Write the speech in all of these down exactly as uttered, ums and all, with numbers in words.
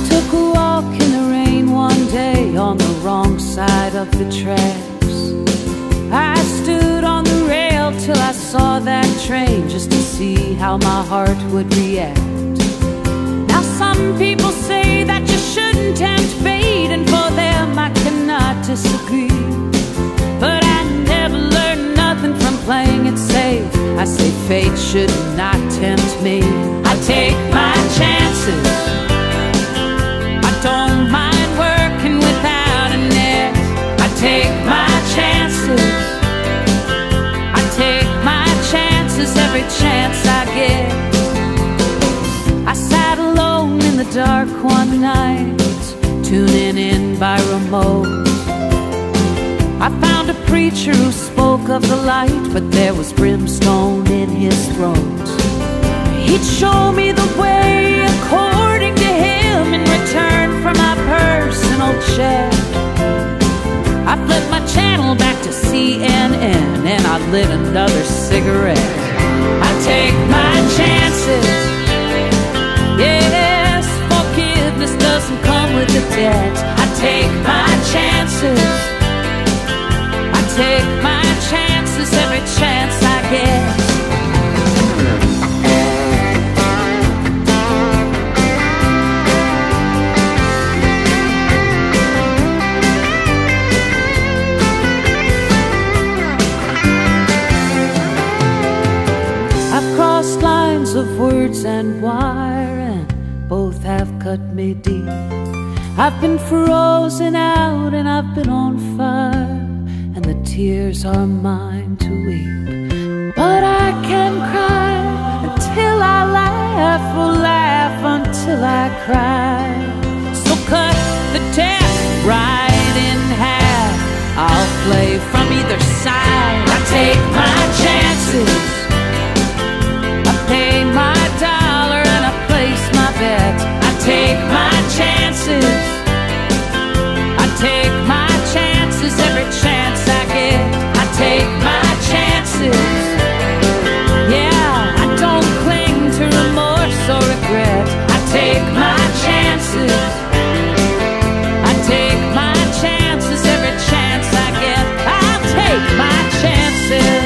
took a walk in the rain one day on the wrong side of the tracks. I stood on the rail till I saw that train just to see how my heart would react. Now some people say that you shouldn't tempt fate, and for them I cannot disagree. But I never learned nothing from playing it safe. I say fate should not tempt me. I take my chances. I don't mind working without a net. I take my chances. I take my chances every chance I get. I sat alone in the dark one night, tuning in by remote. I found a preacher who spoke of the light, but there was brimstone in his throat. He'd show me the way according to him in return for my personal check. I flipped my channel back to C N N and I lit another cigarette. I take my chances. Yes, forgiveness doesn't come with a debt. I take my chances. I take my chances every chance I get. I've crossed lines of words and wire, and both have cut me deep. I've been frozen out and I've been on fire, and the tears are mine to weep. But I can cry until I laugh, or laugh until I cry. So cut the deck right in half. I'll play from either side. I take my chances. I pay my dollar and I place my bet. I take my chances. I take my chances every chance I get. I take my chances. Yeah, I don't cling to remorse or regret. I take my chances. I take my chances every chance I get. I'll take my chances.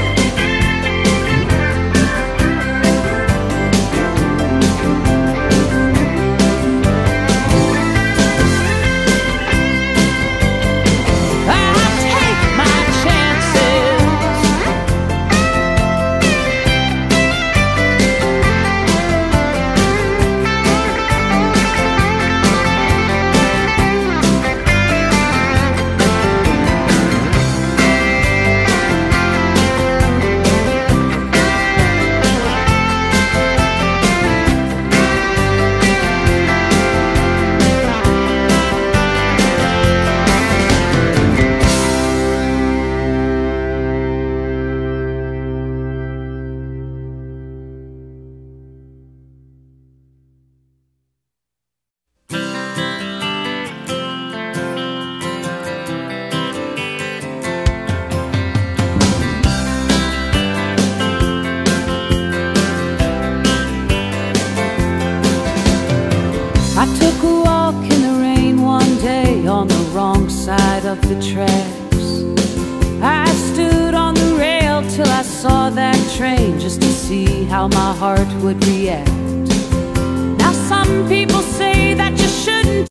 I took a walk in the rain one day on the wrong side of the tracks. I stood on the rail till I saw that train just to see how my heart would react. Now some people say that you shouldn't